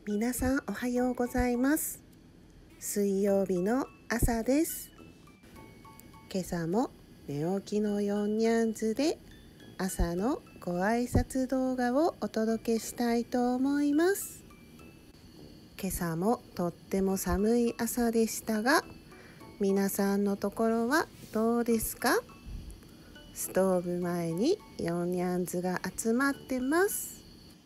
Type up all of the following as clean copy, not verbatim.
皆さんおはようございます。水曜日の朝です。今朝も寝起きのヨンニャンズで朝のご挨拶動画をお届けしたいと思います。今朝もとっても寒い朝でしたが、皆さんのところはどうですか？ストーブ前にヨンニャンズが集まってます。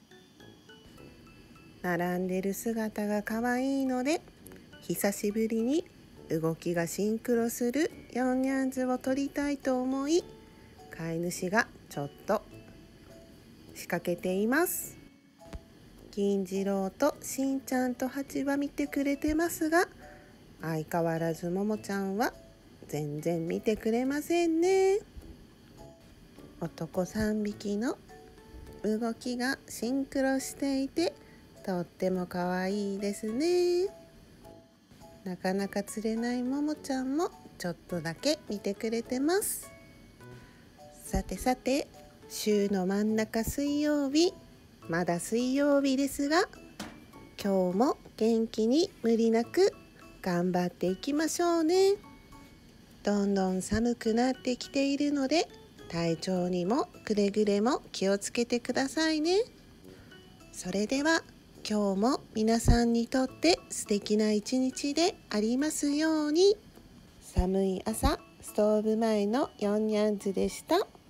並んでる姿が可愛いので、久しぶりに動きがシンクロするヨンニャンズを撮りたいと思い、飼い主がちょっと仕掛けています。銀次郎としんちゃんとハチは見てくれてますが、相変わらずももちゃんは全然見てくれませんね。男3匹の動きがシンクロしていてとっても可愛いですね。なかなか釣れないももちゃんもちょっとだけ見てくれてます。さてさて、週の真ん中水曜日、まだ水曜日ですが、今日も元気に無理なく頑張っていきましょうね。どんどん寒くなってきているので、体調にもくれぐれも気をつけてくださいね。それでは今日も皆さんにとって素敵な一日でありますように。寒い朝、ストーブ前のヨンニャンズでした。